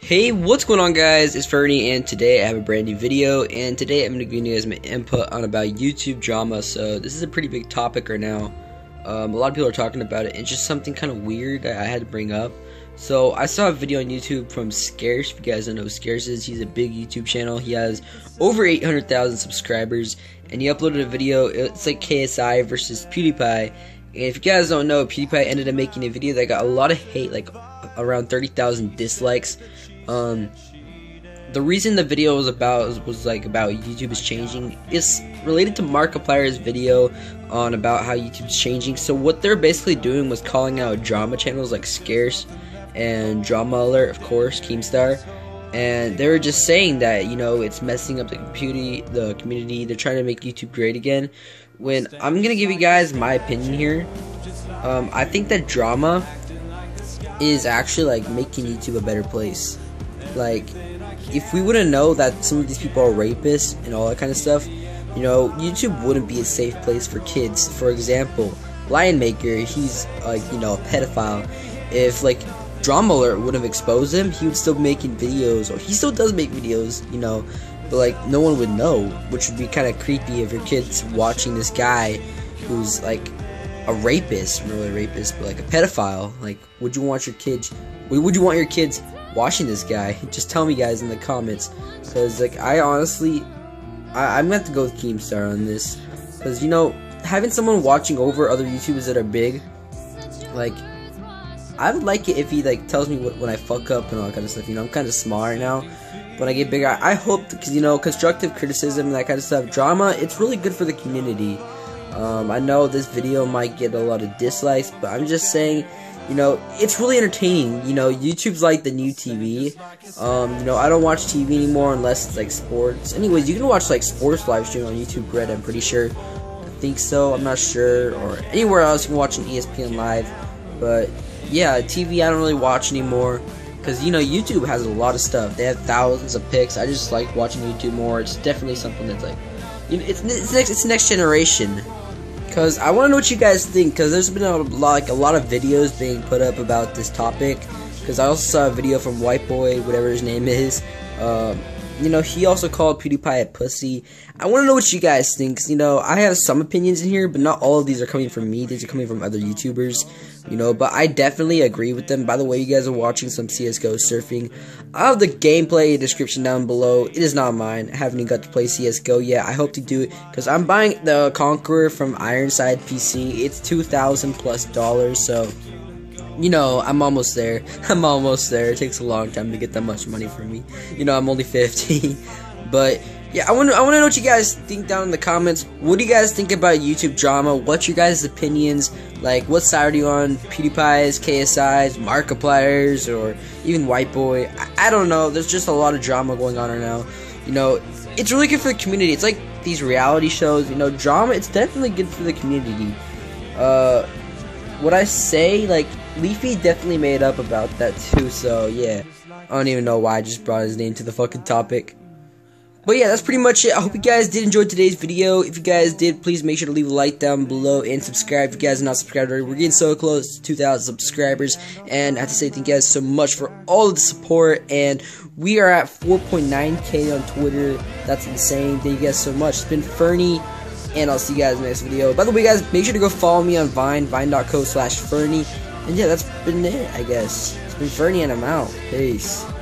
Hey, what's going on, guys? It's Fernie, and today I have a brand new video, and today I'm going to give you guys my input on about YouTube drama. So this is a pretty big topic right now. A lot of people are talking about it. It's just something kind of weird that I had to bring up. So I saw a video on YouTube from Scarce. If you guys don't know who Scarce is, he's a big YouTube channel. He has over 800,000 subscribers, and he uploaded a video. It's like KSI versus PewDiePie. And if you guys don't know, PewDiePie ended up making a video that got a lot of hate, like around 30,000 dislikes. The reason the video was about YouTube is changing. It's related to Markiplier's video on about how YouTube's changing. So what they're basically doing was calling out drama channels like Scarce and Drama Alert, of course, Keemstar, and they were just saying that, you know, it's messing up the community. They're trying to make YouTube great again. When I'm gonna give you guys my opinion here, I think that drama is actually like making YouTube a better place. Like, if we wouldn't know that some of these people are rapists and all that kind of stuff, you know, YouTube wouldn't be a safe place for kids. For example, Lion Maker, he's like, you know, a pedophile. If like Drama Alert wouldn't have exposed him, he would still be making videos, or he still does make videos, you know, but like no one would know, which would be kind of creepy if your kid's watching this guy who's like a rapist, not really a rapist, but like a pedophile. Like, would you want your kids watching this guy? Just tell me, guys, in the comments, because like I'm gonna have to go with Keemstar on this, because, you know, having someone watching over other YouTubers that are big, like, I would like it if he like tells me when I fuck up and all that kind of stuff. You know, I'm kind of small right now. When I get bigger, I hope, because, you know, constructive criticism and that kind of stuff, drama, it's really good for the community. I know this video might get a lot of dislikes, but I'm just saying, you know, it's really entertaining. You know, YouTube's like the new TV. You know, I don't watch TV anymore unless it's like sports. Anyways, you can watch like sports live stream on YouTube Red, I'm pretty sure. I think so, I'm not sure. Or anywhere else you can watch on ESPN Live. But yeah, TV I don't really watch anymore, because, you know, YouTube has a lot of stuff. They have thousands of picks. I just like watching YouTube more. It's definitely something that's like, you know, it's next generation. Because I want to know what you guys think, because there's been a lot of videos being put up about this topic. Because I also saw a video from White Boy, whatever his name is. You know, he also called PewDiePie a pussy. I want to know what you guys think, because, you know, I have some opinions in here, but not all of these are coming from me. These are coming from other YouTubers, you know, but I definitely agree with them. By the way, you guys are watching some CSGO surfing. I'll have the gameplay description down below. It is not mine. I haven't even got to play CSGO yet. I hope to do it, because I'm buying the Conqueror from Ironside PC. It's $2,000+, so, you know, I'm almost there. I'm almost there. It takes a long time to get that much money for me. You know, I'm only 50. But yeah, I want to know what you guys think down in the comments. What do you guys think about YouTube drama? What's your guys' opinions? Like, what side are you on? PewDiePie's, KSI's, Markiplier's, or even White Boy? I don't know. There's just a lot of drama going on right now. You know, it's really good for the community. It's like these reality shows. You know, drama, it's definitely good for the community. What I say, like, Leafy definitely made up about that too, so yeah. I don't even know why I just brought his name to the fucking topic. But yeah, that's pretty much it. I hope you guys did enjoy today's video. If you guys did, please make sure to leave a like down below and subscribe if you guys are not subscribed already. We're getting so close to 2,000 subscribers, and I have to say thank you guys so much for all of the support, and we are at 4.9K on Twitter. That's insane. Thank you guys so much. It's been Fernie, and I'll see you guys in the next video. By the way, guys, make sure to go follow me on Vine, vine.co/Fernie. And yeah, that's been it, I guess. It's been Fernie, and I'm out. Peace.